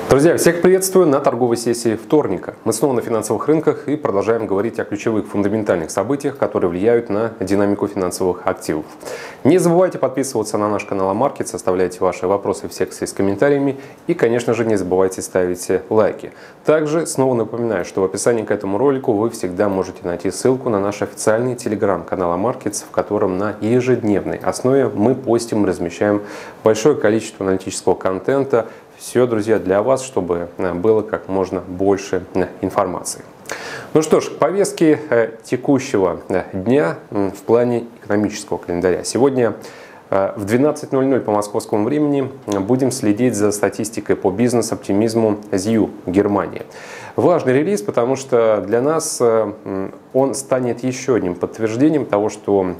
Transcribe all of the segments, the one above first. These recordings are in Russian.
Друзья, всех приветствую на торговой сессии вторника. Мы снова на финансовых рынках и продолжаем говорить о ключевых фундаментальных событиях, которые влияют на динамику финансовых активов. Не забывайте подписываться на наш канал Амаркетс, оставляйте ваши вопросы в секции с комментариями и, конечно же, не забывайте ставить лайки. Также снова напоминаю, что в описании к этому ролику вы всегда можете найти ссылку на наш официальный телеграм-канал Амаркетс, в котором на ежедневной основе мы постим и размещаем большое количество аналитического контента. Все, друзья, для вас, чтобы было как можно больше информации. Ну что ж, к повестке текущего дня в плане экономического календаря. Сегодня в 12:00 по московскому времени будем следить за статистикой по бизнес-оптимизму ЗИУ Германии. Важный релиз, потому что для нас он станет еще одним подтверждением того, что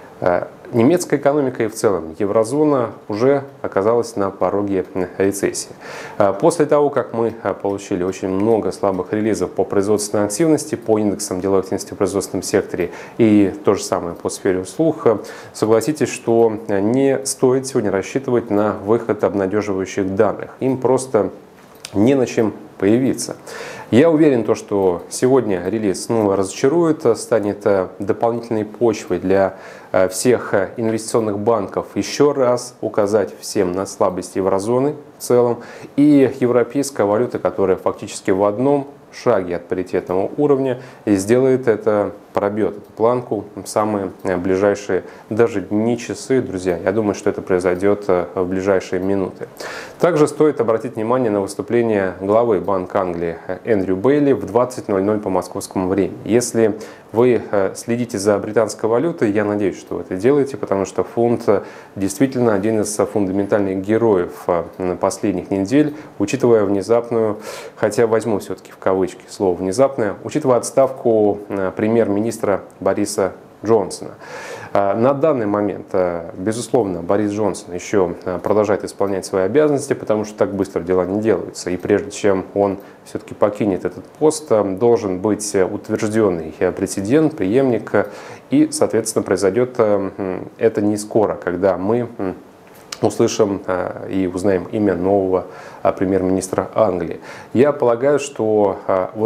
немецкая экономика и в целом еврозона уже оказалась на пороге рецессии. После того, как мы получили очень много слабых релизов по производственной активности, по индексам деловой активности в производственном секторе и то же самое по сфере услуг, согласитесь, что не стоит сегодня рассчитывать на выход обнадеживающих данных. Им просто не на чем появиться. Я уверен, что сегодня релиз снова разочарует, станет дополнительной почвой для всех инвестиционных банков еще раз указать всем на слабость еврозоны в целом и европейская валюта, которая фактически в одном шаге от паритетного уровня и сделает это, пробьет эту планку в самые ближайшие даже дни, часы, друзья. Я думаю, что это произойдет в ближайшие минуты. Также стоит обратить внимание на выступление главы Банка Англии Эндрю Бейли в 20:00 по московскому времени. Если вы следите за британской валютой, я надеюсь, что вы это делаете, потому что фунт действительно один из фундаментальных героев последних недель, учитывая внезапную, хотя возьму все-таки в кавычки слово «внезапное», учитывая отставку премьер-министра Бориса Джонсона. На данный момент, безусловно, Борис Джонсон еще продолжает исполнять свои обязанности, потому что так быстро дела не делаются. И прежде чем он все-таки покинет этот пост, должен быть утвержденный прецедент, преемник. И, соответственно, произойдет это не скоро, когда мы услышим и узнаем имя нового премьер-министра Англии. Я полагаю, что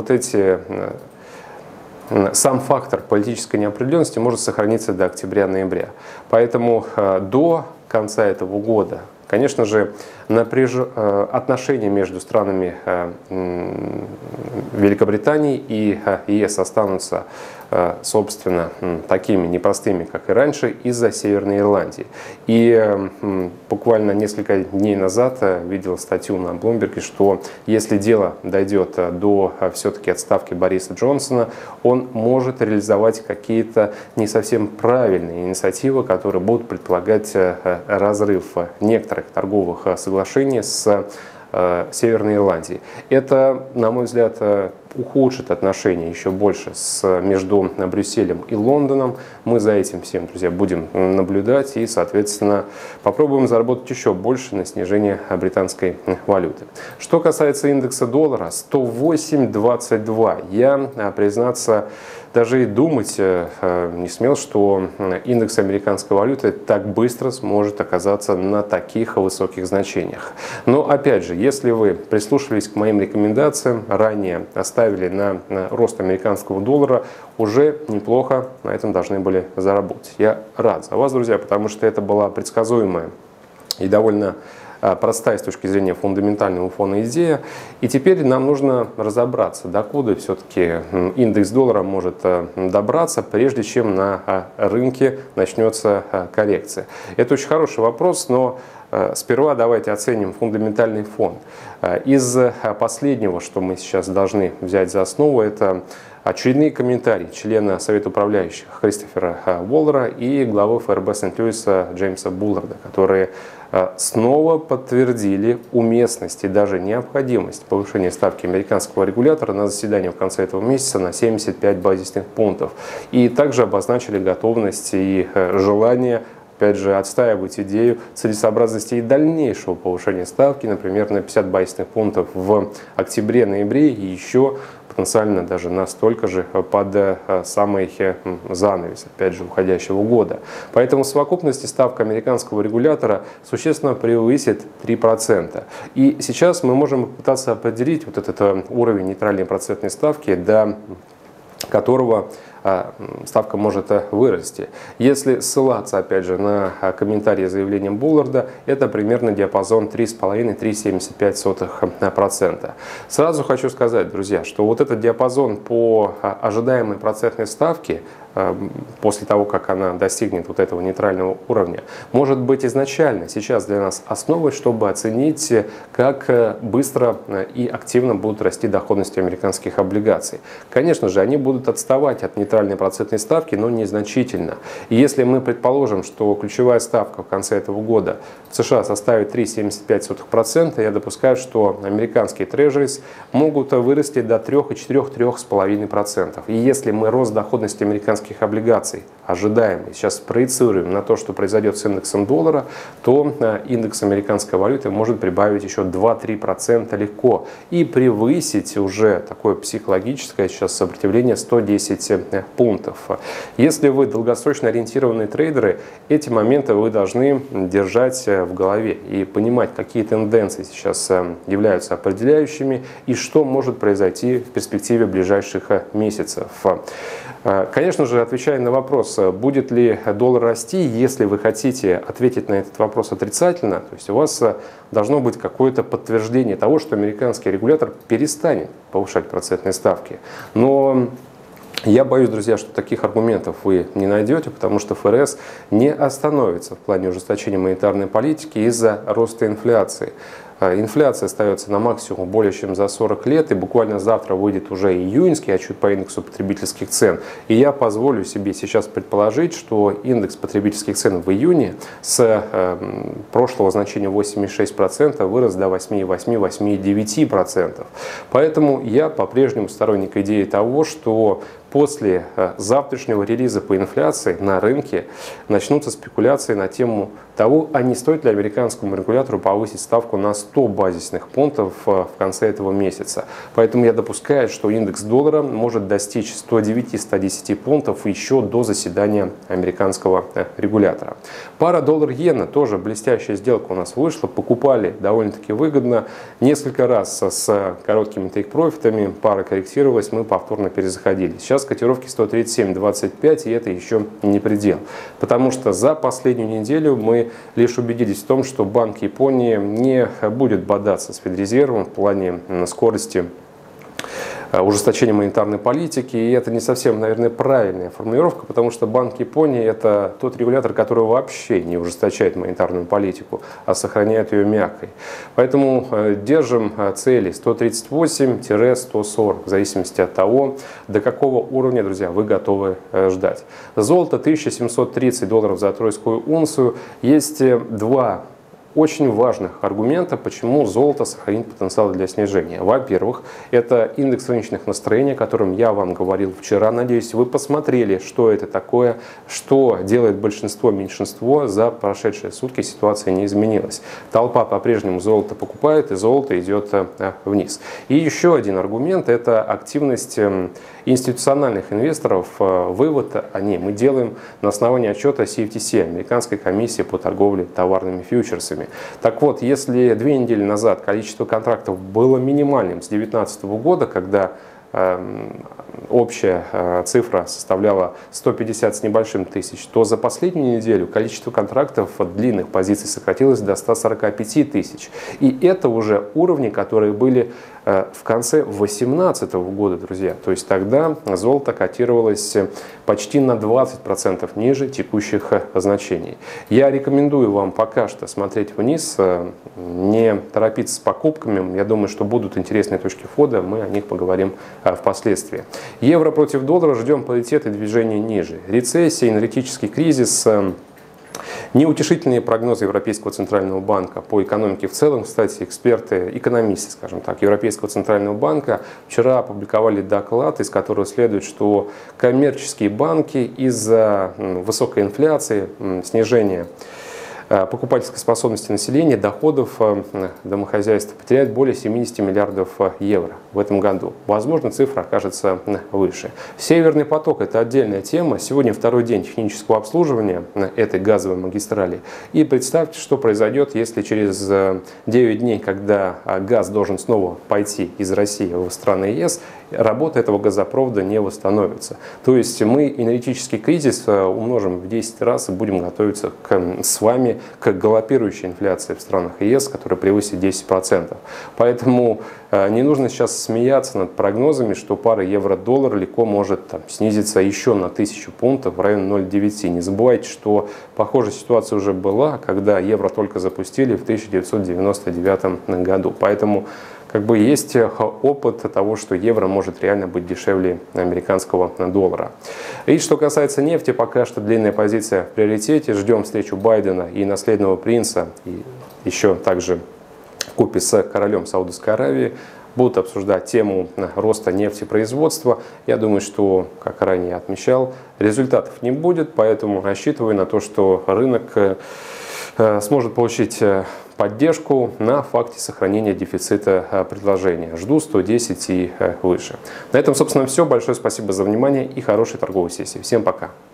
сам фактор политической неопределенности может сохраниться до октября-ноября. Поэтому до конца этого года, конечно же, отношения между странами Великобритании и ЕС останутся, собственно, такими непростыми, как и раньше, из-за Северной Ирландии. И буквально несколько дней назад видел статью на Bloomberg, что если дело дойдет до все-таки отставки Бориса Джонсона, он может реализовать какие-то не совсем правильные инициативы, которые будут предполагать разрыв некоторых торговых соглашений с Северной Ирландии. Это, на мой взгляд, ухудшит отношения еще больше между Брюсселем и Лондоном. Мы за этим всем, друзья, будем наблюдать и, соответственно, попробуем заработать еще больше на снижение британской валюты. Что касается индекса доллара, 108.22. Я, признаться, даже и думать не смел, что индекс американской валюты так быстро сможет оказаться на таких высоких значениях. Но, опять же, если вы прислушивались к моим рекомендациям, ранее оставили на рост американского доллара, уже неплохо на этом должны были заработать. Я рад за вас, друзья, потому что это была предсказуемая и довольно простая с точки зрения фундаментального фона идея. И теперь нам нужно разобраться, докуда все-таки индекс доллара может добраться, прежде чем на рынке начнется коррекция. Это очень хороший вопрос, но сперва давайте оценим фундаментальный фон. Из последнего, что мы сейчас должны взять за основу, это очередные комментарии члена Совета управляющих Кристофера Уоллера и главы ФРБ Сент-Луиса Джеймса Булларда, которые снова подтвердили уместность и даже необходимость повышения ставки американского регулятора на заседании в конце этого месяца на 75 базисных пунктов. И также обозначили готовность и желание опять же, отстаивают идею целесообразности и дальнейшего повышения ставки, например, на 50 базисных пунктов в октябре-ноябре и еще потенциально даже настолько же под самый занавес, опять же, уходящего года. Поэтому в совокупности ставка американского регулятора существенно превысит 3%. И сейчас мы можем попытаться определить вот этот уровень нейтральной процентной ставки, до которого ставка может вырасти. Если ссылаться, опять же, на комментарии с заявлением Булларда, это примерно диапазон 3,5-3,75%. Сразу хочу сказать, друзья, что вот этот диапазон по ожидаемой процентной ставке после того, как она достигнет вот этого нейтрального уровня, может быть изначально сейчас для нас основой, чтобы оценить, как быстро и активно будут расти доходности американских облигаций. Конечно же, они будут отставать от нейтральной процентной ставки, но незначительно. И если мы предположим, что ключевая ставка в конце этого года в США составит 3,75%, я допускаю, что американские трежерис могут вырасти до 3,4-3,5%. И если мы рост доходности американских облигаций ожидаемый сейчас проецируем на то, что произойдет с индексом доллара, то индекс американской валюты может прибавить еще 2-3% легко и превысить уже такое психологическое сейчас сопротивление 110 пунктов. Если вы долгосрочно ориентированные трейдеры, эти моменты вы должны держать в голове и понимать, какие тенденции сейчас являются определяющими и что может произойти в перспективе ближайших месяцев. Конечно же, отвечая на вопрос, будет ли доллар расти, если вы хотите ответить на этот вопрос отрицательно, то есть у вас должно быть какое-то подтверждение того, что американский регулятор перестанет повышать процентные ставки. Но я боюсь, друзья, что таких аргументов вы не найдете, потому что ФРС не остановится в плане ужесточения монетарной политики из-за роста инфляции. Инфляция остается на максимум более чем за 40 лет, и буквально завтра выйдет уже июньский отчет по индексу потребительских цен. И я позволю себе сейчас предположить, что индекс потребительских цен в июне с прошлого значения 8,6% вырос до 8,8-8,9%. Поэтому я по-прежнему сторонник идеи того, что после завтрашнего релиза по инфляции на рынке начнутся спекуляции на тему того, а не стоит ли американскому регулятору повысить ставку на 100 базисных пунктов в конце этого месяца. Поэтому я допускаю, что индекс доллара может достичь 109-110 пунктов еще до заседания американского регулятора. Пара доллар-иена, тоже блестящая сделка у нас вышла, покупали довольно-таки выгодно. Несколько раз с короткими тейк-профитами, пара корректировалась, мы повторно перезаходили. Сейчас котировки 137.25, и это еще не предел. Потому что за последнюю неделю мы лишь убедились в том, что Банк Японии не будет бодаться с Федрезервом в плане скорости ужесточения монетарной политики. И это не совсем, наверное, правильная формулировка, потому что Банк Японии – это тот регулятор, который вообще не ужесточает монетарную политику, а сохраняет ее мягкой. Поэтому держим цели 138-140, в зависимости от того, до какого уровня, друзья, вы готовы ждать. Золото 1730 долларов за тройскую унцию. Есть два очень важных аргумента, почему золото сохранит потенциал для снижения. Во-первых, это индекс рыночных настроений, о котором я вам говорил вчера. Надеюсь, вы посмотрели, что это такое, что делает большинство, меньшинство. За прошедшие сутки ситуация не изменилась. Толпа по-прежнему золото покупает, и золото идет вниз. И еще один аргумент – это активность институциональных инвесторов. Вывод о ней мы делаем на основании отчета CFTC, Американской комиссии по торговле товарными фьючерсами. Так вот, если 2 недели назад количество контрактов было минимальным с 2019 года, когда общая цифра составляла 150 с небольшим тысяч, то за последнюю неделю количество контрактов от длинных позиций сократилось до 145 тысяч. И это уже уровни, которые были в конце 2018 года, друзья. То есть тогда золото котировалось почти на 20% ниже текущих значений. Я рекомендую вам пока что смотреть вниз, не торопиться с покупками. Я думаю, что будут интересные точки входа, мы о них поговорим впоследствии. Евро против доллара, ждем паритет и движение ниже. Рецессия, энергетический кризис Неутешительные прогнозы Европейского центрального банка по экономике в целом. Кстати, экономисты, скажем так, Европейского центрального банка вчера опубликовали доклад, из которого следует, что коммерческие банки из-за высокой инфляции, снижения покупательской способности населения, доходов домохозяйств потеряют более 70 миллиардов евро в этом году. Возможно, цифра окажется выше. Северный поток – это отдельная тема. Сегодня второй день технического обслуживания этой газовой магистрали. И представьте, что произойдет, если через 9 дней, когда газ должен снова пойти из России в страны ЕС, работа этого газопровода не восстановится. То есть мы энергетический кризис умножим в 10 раз и будем готовиться с вами к галопирующей инфляции в странах ЕС, которая превысит 10%. Поэтому не нужно сейчас смеяться над прогнозами, что пара евро-доллар легко может снизиться еще на 1000 пунктов в районе 0,9. Не забывайте, что похожая ситуация уже была, когда евро только запустили в 1999 году. Поэтому есть опыт того, что евро может реально быть дешевле американского доллара. И что касается нефти, пока что длинная позиция в приоритете. Ждем встречу Байдена и наследного принца, и еще также вкупе с королем Саудовской Аравии. Будут обсуждать тему роста нефтепроизводства. Я думаю, что, как ранее отмечал, результатов не будет, поэтому рассчитываю на то, что рынок сможет получить поддержку на факте сохранения дефицита предложения. Жду 110 и выше. На этом, собственно, все. Большое спасибо за внимание и хорошей торговой сессии. Всем пока.